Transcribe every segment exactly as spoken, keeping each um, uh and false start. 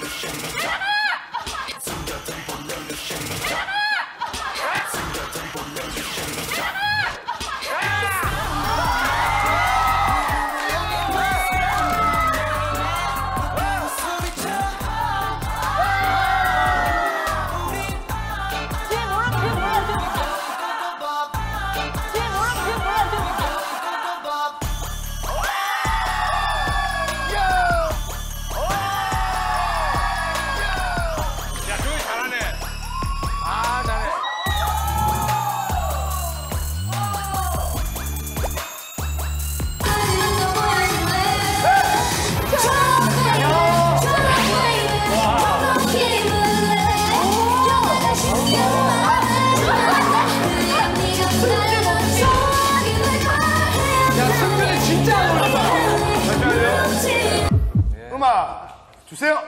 음악 주세요.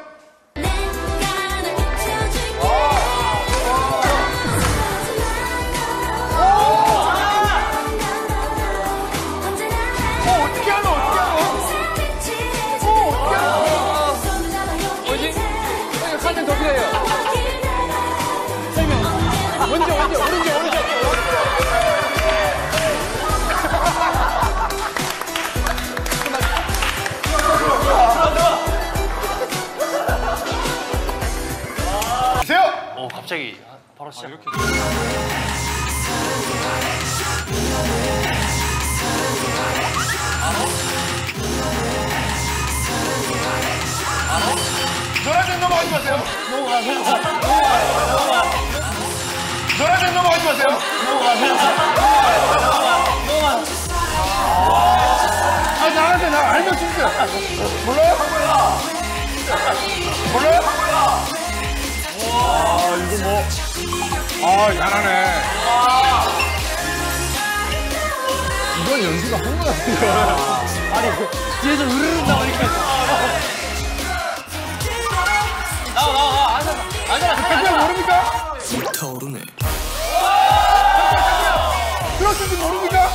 어, 갑자기 바로 시작. 아, 이렇게. 노란색 넘어가지 마세요. 노란색 넘어가지 마세요. 아, 나한테 나 알면 진짜. 몰라요? 몰라요? 와, 이거 뭐. 아, 잘하네. 이건 연기가 한거 같아요. 아니, 뒤에서 으르르 나오니까. 나와, 나와, 나와. 앉아, 앉아. 그냥 모릅니까? 타오르네. 들었을지 모릅니까?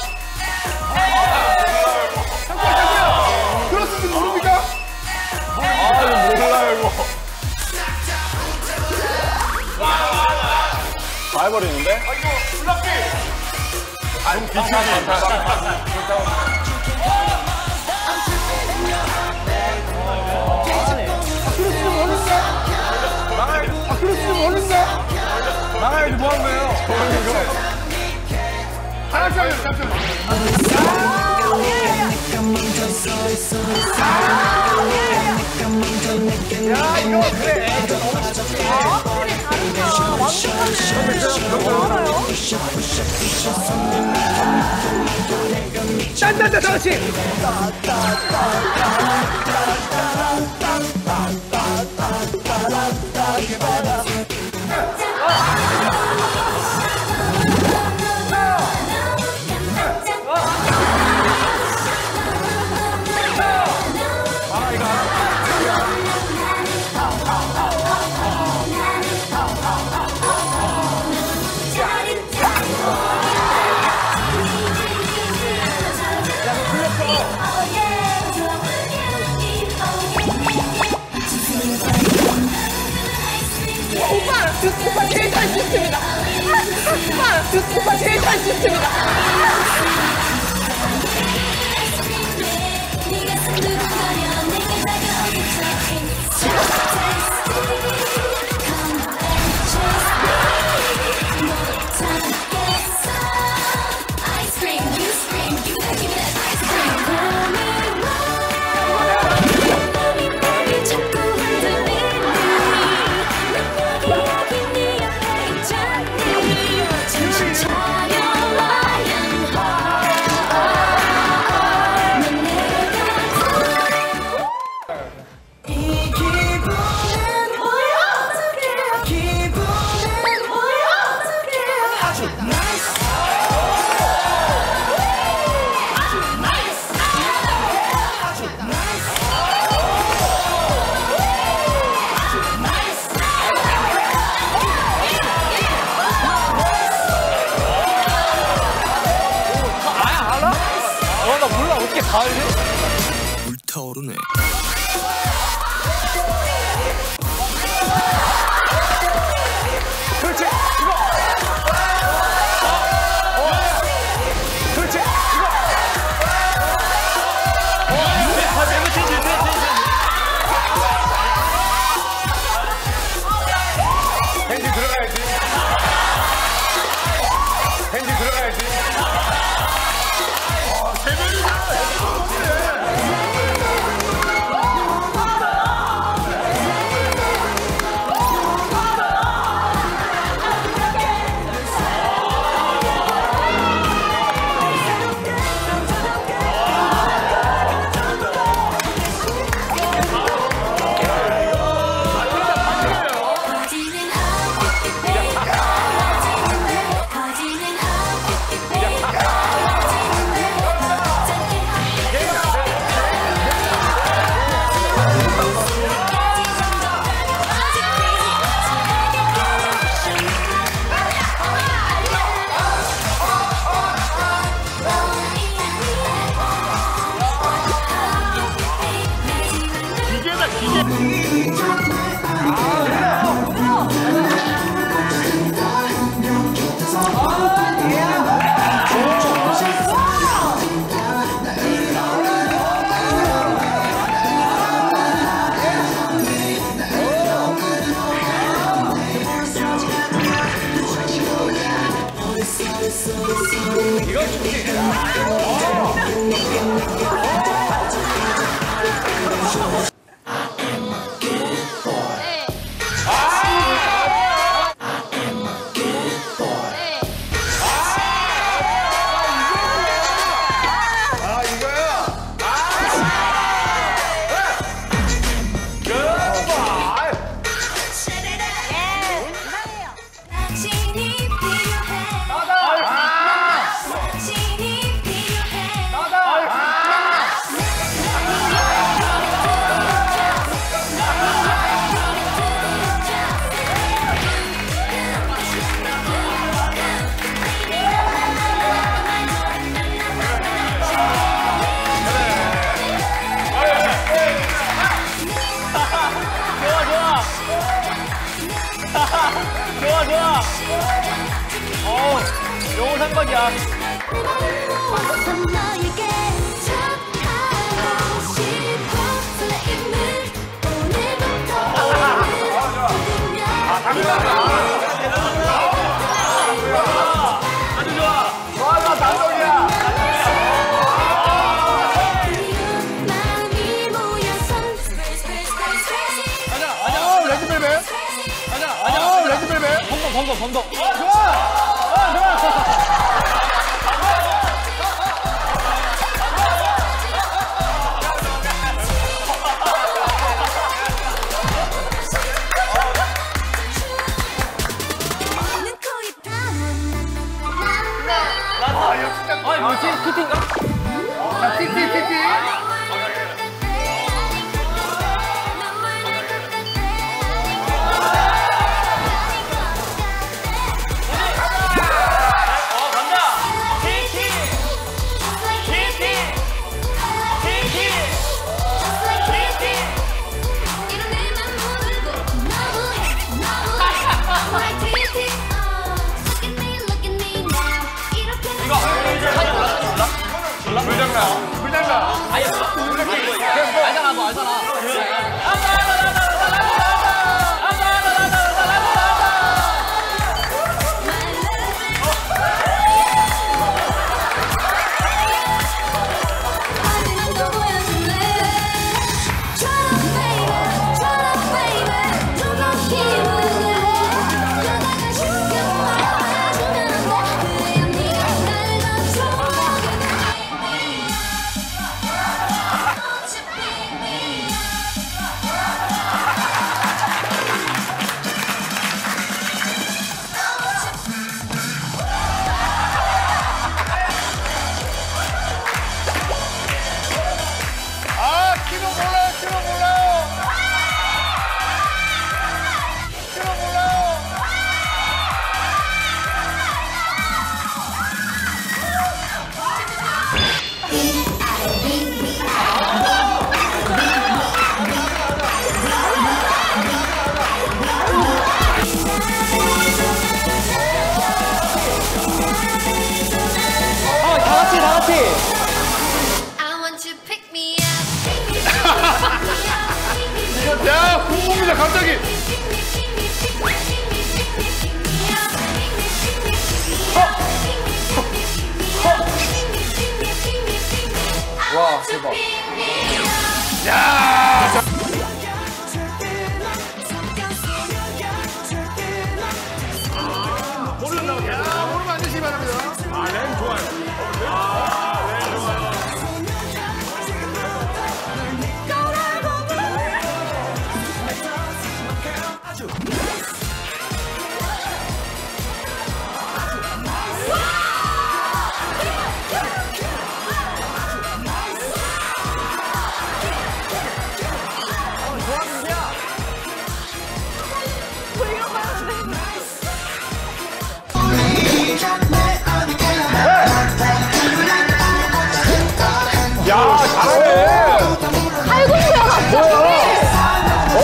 잠깐, 잠깐. 들었을지 모릅니까? 아, 이거 몰라요, 이거. 다 해버리는데? 아, 이거 블락비! 아니, 비켜지. 아, 그렇지, 모른다? 나가야지, 뭐 하는 거예요? 잠시만요, 잠시만요. 야, 이거 그래. 딴딴딴 그렇지. 오빠! 오빠 제일 잘 씹습니다! 오빠! 오빠 제일 잘 씹습니다! 정신 차려라 양호 좋아 좋아. 어, 영혼 한박이야. 아주 좋아. 좋아, 단독이야. 레드벨벳. 가자 아, 가자. 레드벨벳. 범벅 범벅 범벅. 아, 좋아. 아, 좋아. 아, 이거 진짜. 아니 뭐지? 티티인가? 자, 티티, 티티. 어 간다. 티티. 티티. 티티. 티티. 이거 사진 몰라? 몰라? 몰라? 불장난. 불장난. 아예 몰라? 알잖아 너 알잖아. 아, 키로 몰라요, 키로 몰라요. 키로 몰라요. 어, 다 같이 다 같이. 야, 궁금이다, 갑자기. 와, 대박. 야. 자. 모르는 나오게. 야, 모르면 안 되시기 바랍니다. 아, 램 좋아요. 아, 램 좋아요. 야, 잘하네. 아이고, 뭐야, 갑자기.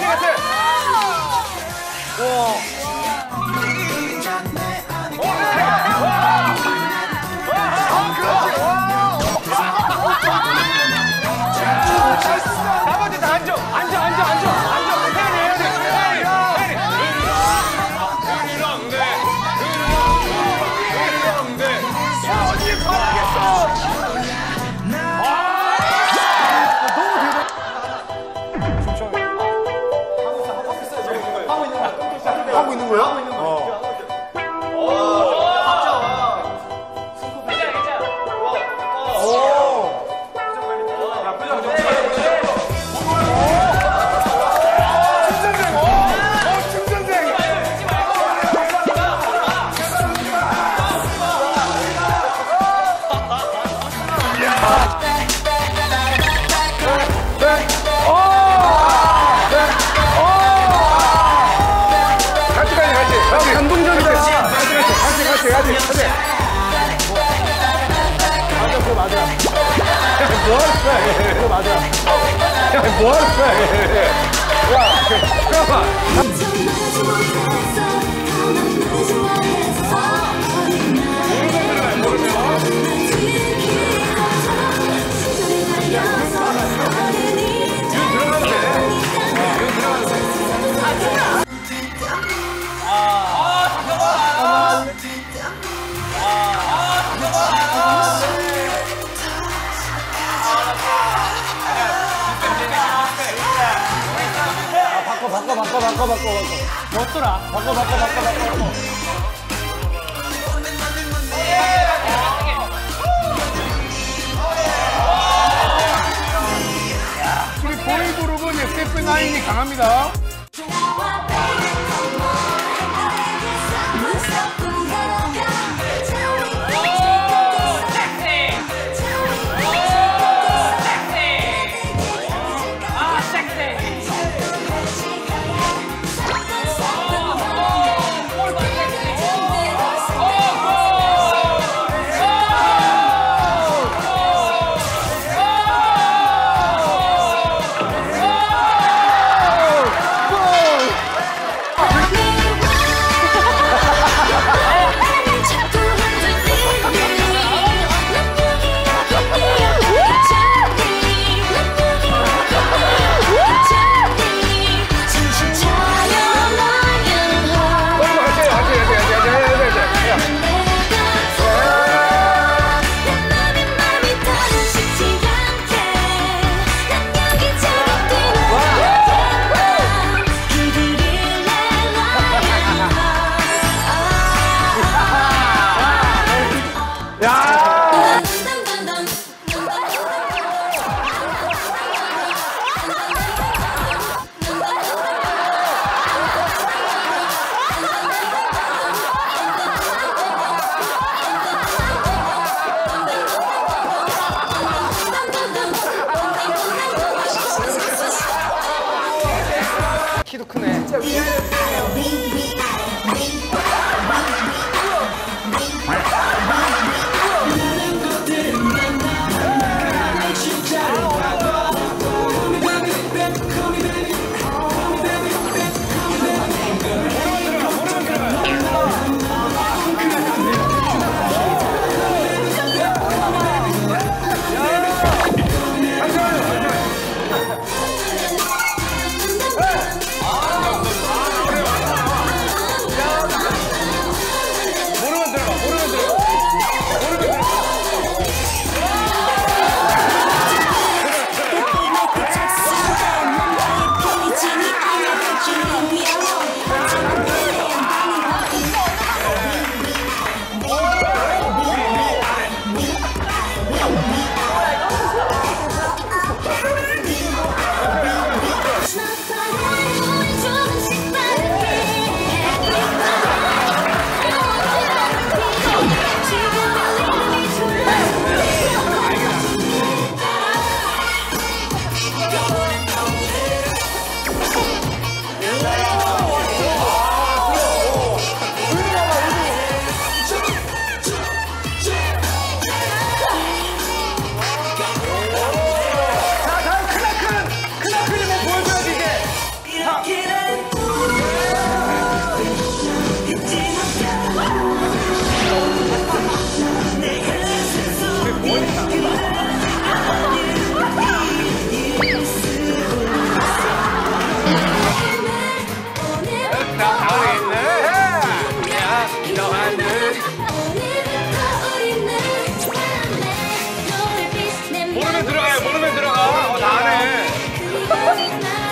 같아. 나머지 다 앉아. 앉아, 앉아, 앉아. 앉아. 혜리, 혜리, 혜리, 혜리. 혜리랑 돼. 혜리랑 돼. 어디 파라겠어. 하고 있는 거야? 어. 감동적이다. 같이, 같이, 같이, 같이, 같이. 맞아, 그거 맞아. 뭐 하는 거야, 그거 맞아. 야, 뭐 하는 거야, 야, 잠깐만. 바꿔, 바꿔, 바꿔, 바꿔, 바꿔. 뭐더라? 바꿔, 바꿔, 바꿔, 바꿔. 우리 보이그룹은 에스에프나인이 강합니다. 섹시.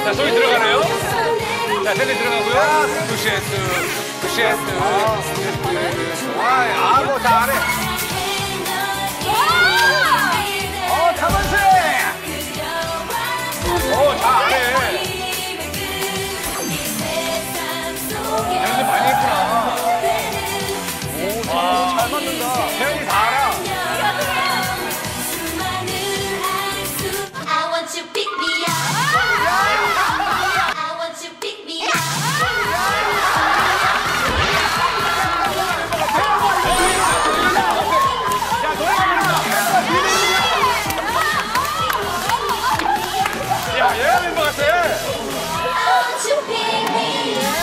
자, 소리 들어가네요. 자, 세대 들어가고요. 푸시에스, 푸시에스, 푸시에스. 아, 뭐 잘해. 어, 자만세. 어, 잘해. 연습 많이 했구나. 오, 와, 잘 맞는다. 태연이 다 알아. I want you pick me up. I want you pick me up. 야, 얘가 멤버 같아. I want you pick me up.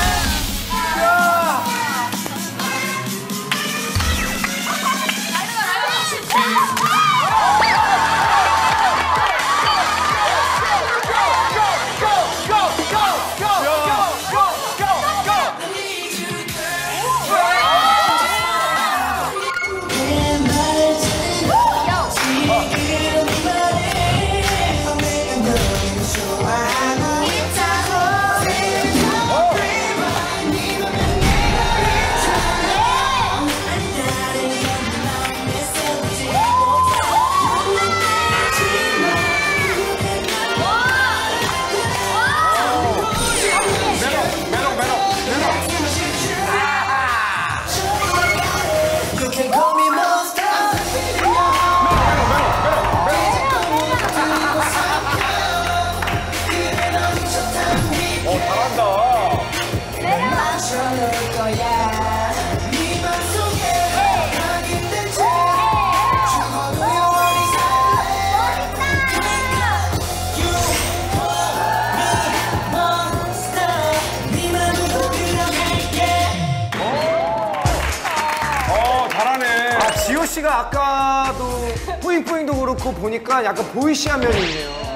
지호 씨가 아까도 뿌잉뿌잉도 그렇고 보니까 약간 보이시한 면이 있네요.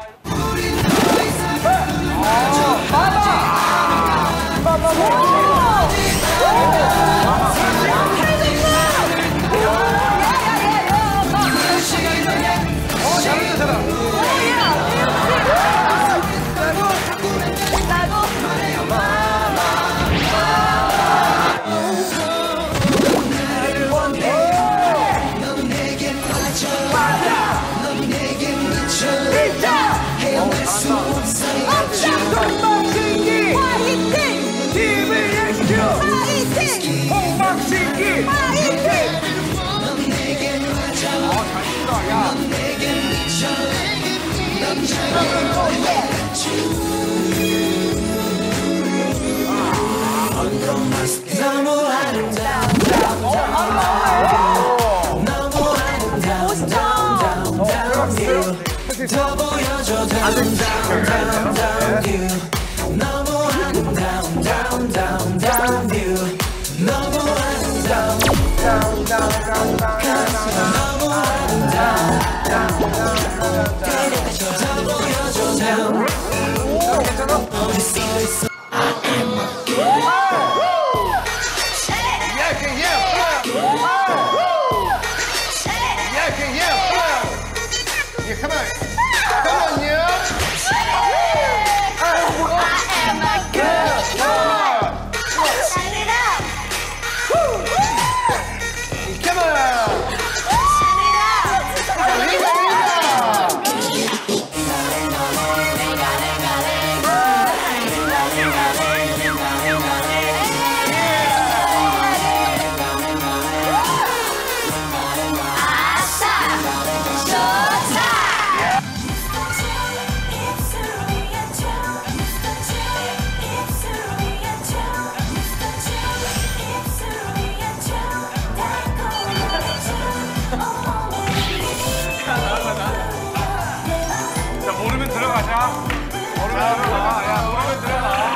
너무 아름다워 너무 아름다워 더 보여줘 down down down down view 너무 아름다운 down down down view 너무 아름다운 down down down down 너무 아름다운 down down down 더 보여줘 down 어디 써 있어 I am a girl Come on. Come on, you. I am a girl. Shut it up. Come on. 모르면 들어가자. 모르면 들어가. 야, 모르면 들어가.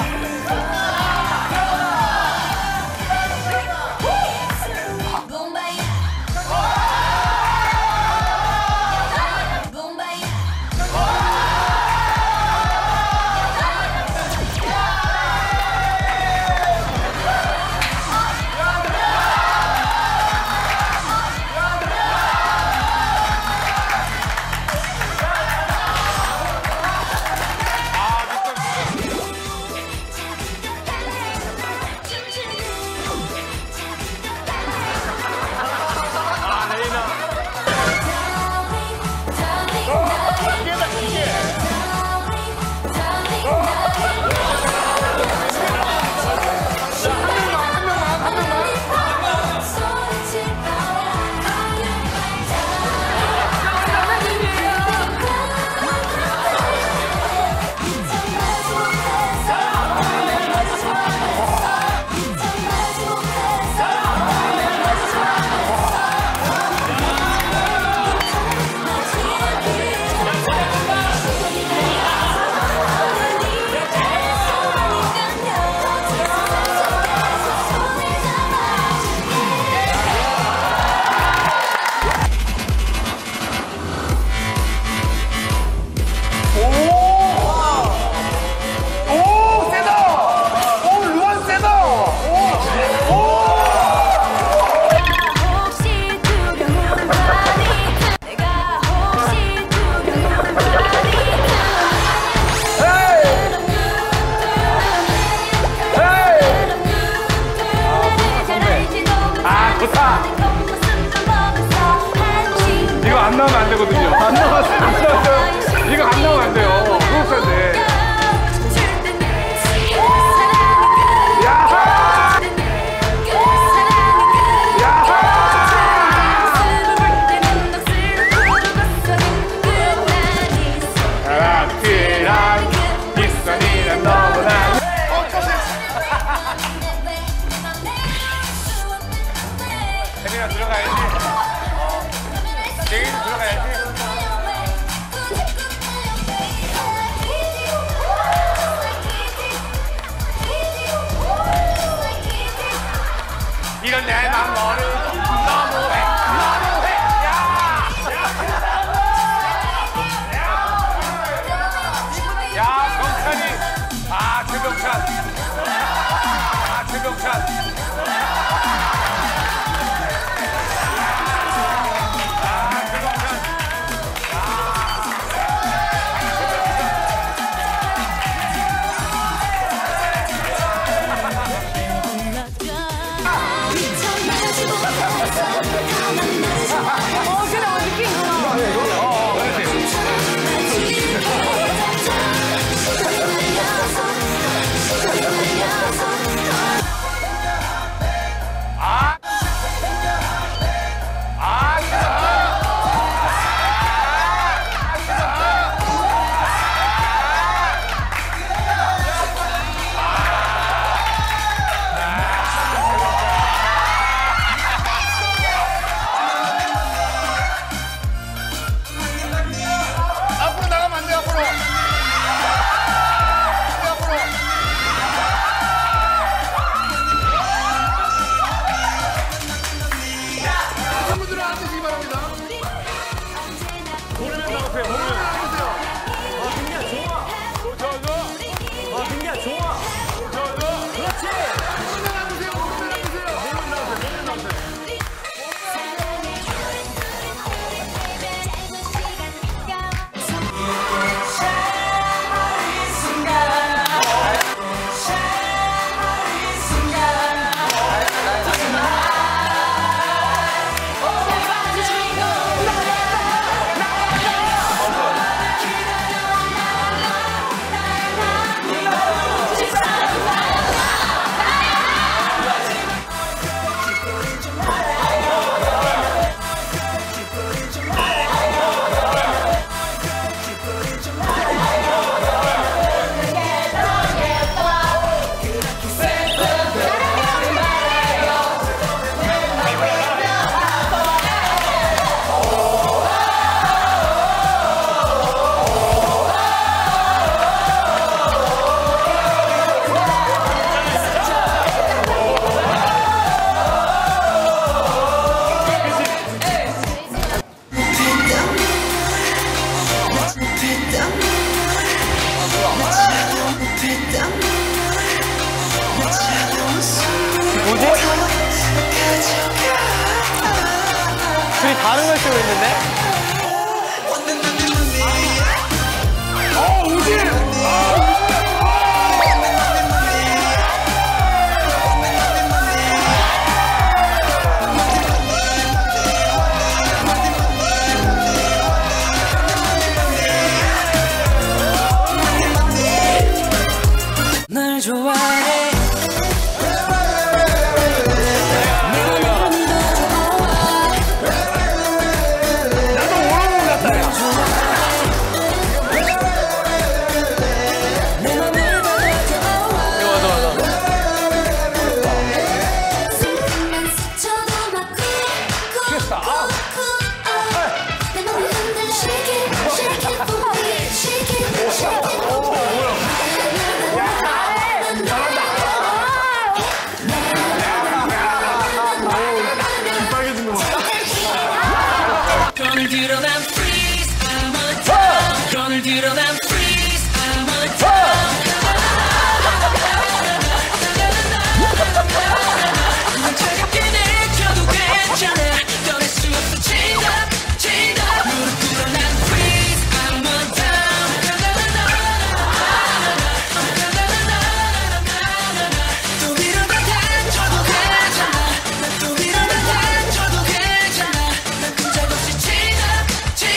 되거든요. 안 나왔어요. 안 나왔어요. 이거 안 나오면 안 돼요. 소속사인데. 혜민아 들어가야지. 어. 쟁이도 들어가야지. 이런 내 맘 너를 너무해 너무해 야! 야 병찬이 아 최병찬 아 최병찬 어, 그래, 어, 느낌 있구나. 어, 그렇지. 아! 아, 앞으로 나가면 안 돼, 앞으로. 앞으로. 친구들은 앉으시기 바랍니다. 모르면 나오세요. 모르면. 아, 민기야 좋아. 좋아, 좋아. 아, 민기야 좋아. 좋아, 좋아. 그렇지. 모르면 앉으세요, 모르면 앉으세요. 모르면 나오세요. 모르면 나오세요. 둘이 다른 걸 쓰고 있는데? 어, 우진! 널 좋아해 손을 들어 난 freeze I'm on top 손을 들어 난 freeze I'm on top 차갑게 내켜도 괜찮아 떠날 수 없어 chain up chain up 무릎 꿇어 난 freeze I'm on top 또 밀어다 던져도 괜찮아 또 밀어다 던져도 괜찮아 난 꼼짝없이 chain up chain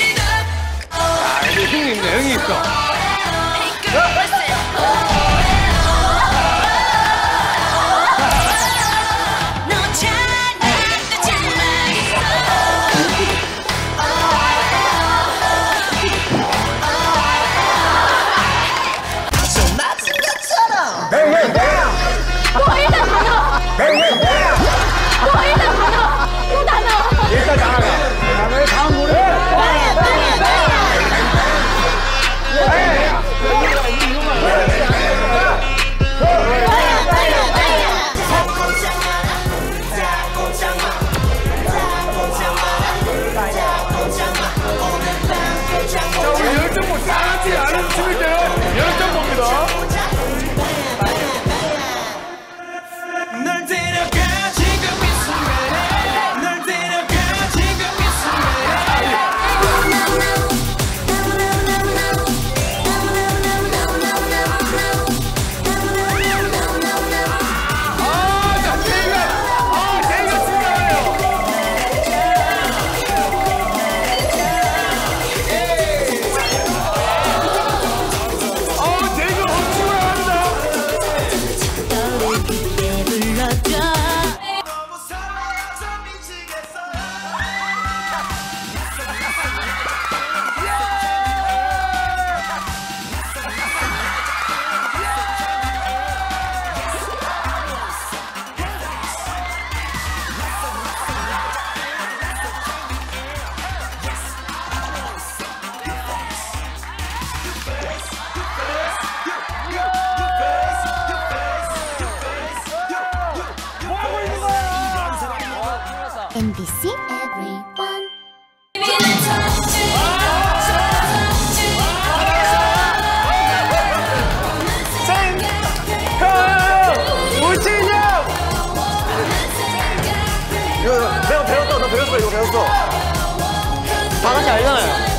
다 같이 알잖아요.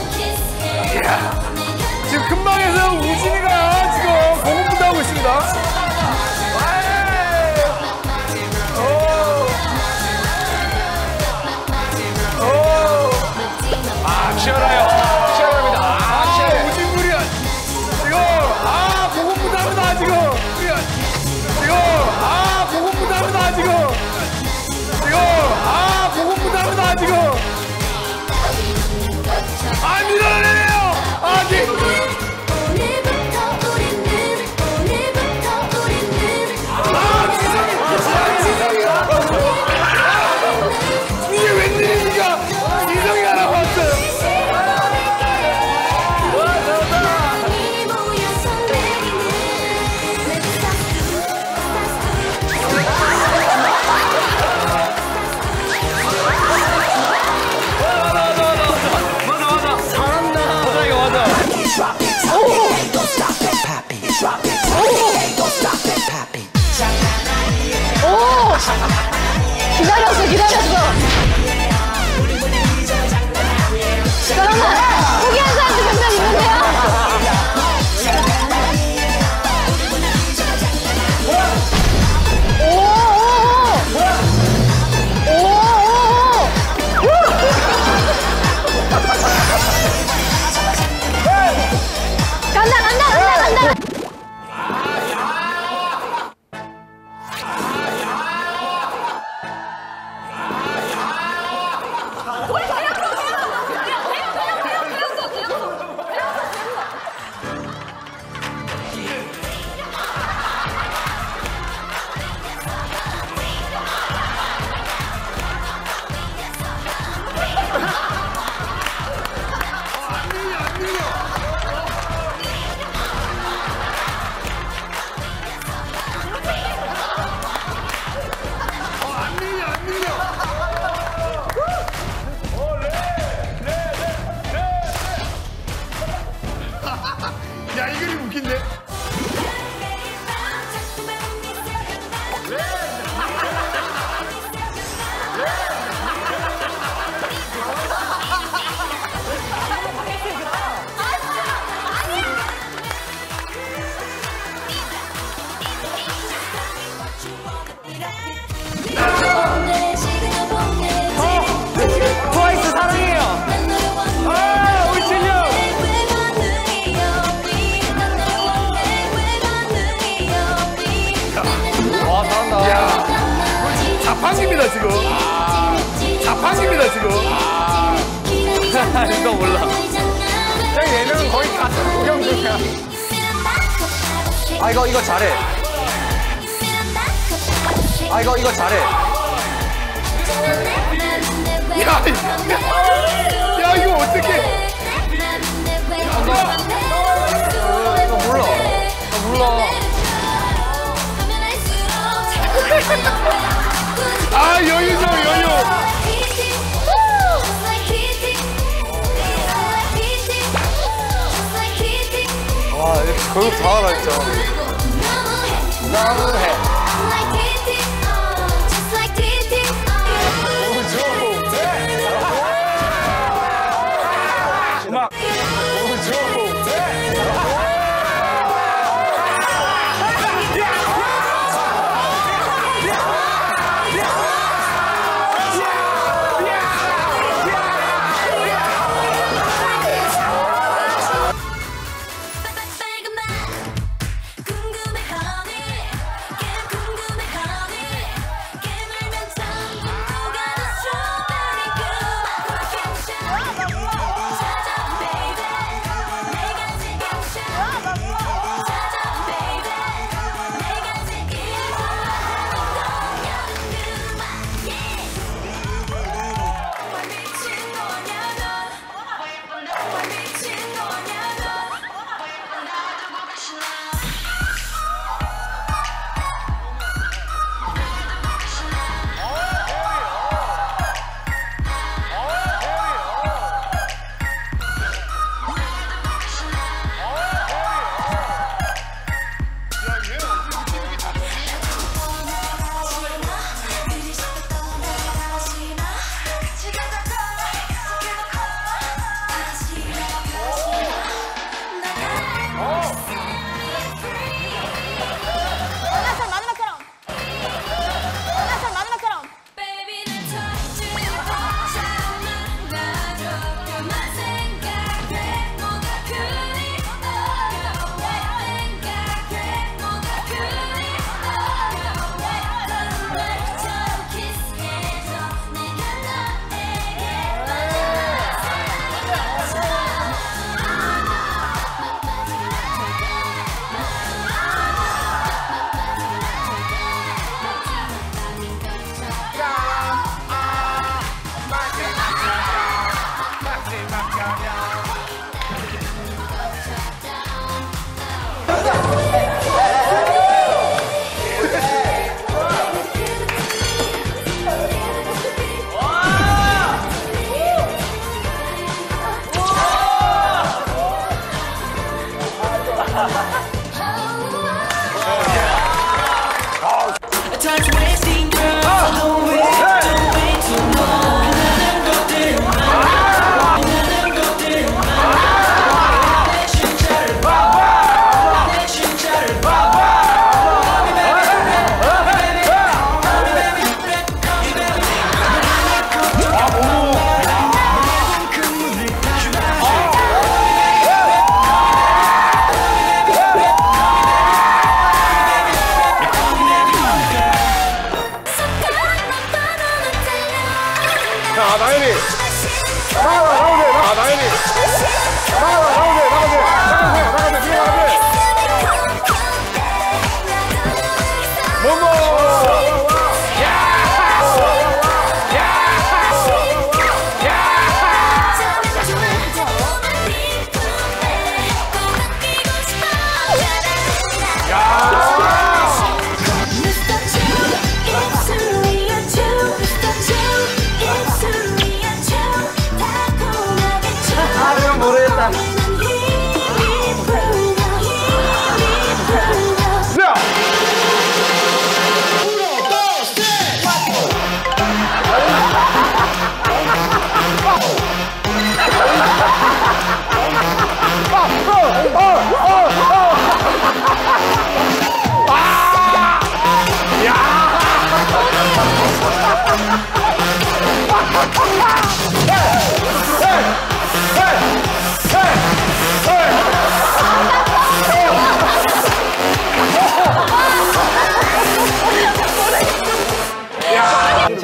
지금 금방에서 우진이가 지금 공부도 하고 있습니다. 아, 치열해요. 치열합니다. 아, 치열해. 우진물이야. 지금, 아, 공부도 합니다, 지금. 지금, 아, 공부도 합니다, 지금. 지금, 아, 공부도 합니다, 지금. 아, 밀어내네요. 아, 네. 오늘부터 우리는 오늘부터 우리는 아, 지성이. 지성이가. 이게 웬일입니까? 지성이가 나왔어요. 이 모여서 내리는 맞아, 이거 맞아. 오! 기다렸어, 기다렸어. 잠깐만, 포기한 사람도 몇 명 있는데요? 오, 오, 오. 오, 오, 오. 간다, 간다, 간다, 간다. 야, 이 그림 웃긴데? 트와이스 사랑해요. 아, 우리 진영. 와, 잘한다. 야, 자판기입니다, 지금. 자판기입니다, 지금. 이거 몰라. 형 얘는 거의 가수 구경 중이야. 아 이거 이거 잘해. 아 이거 이거 잘해. 야, 이- 야, 이거 어떡해. 이거 몰라. 나 몰라. 아, 여유죠, 여유. 와 이렇게 교육 다 알아 진짜. 너무해. 음악.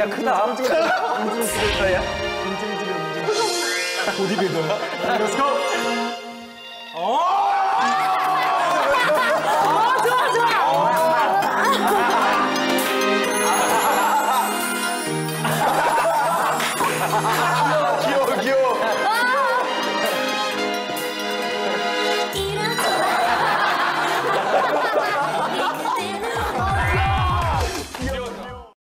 진짜 크다. 보디빌더야. 렛츠고. 어.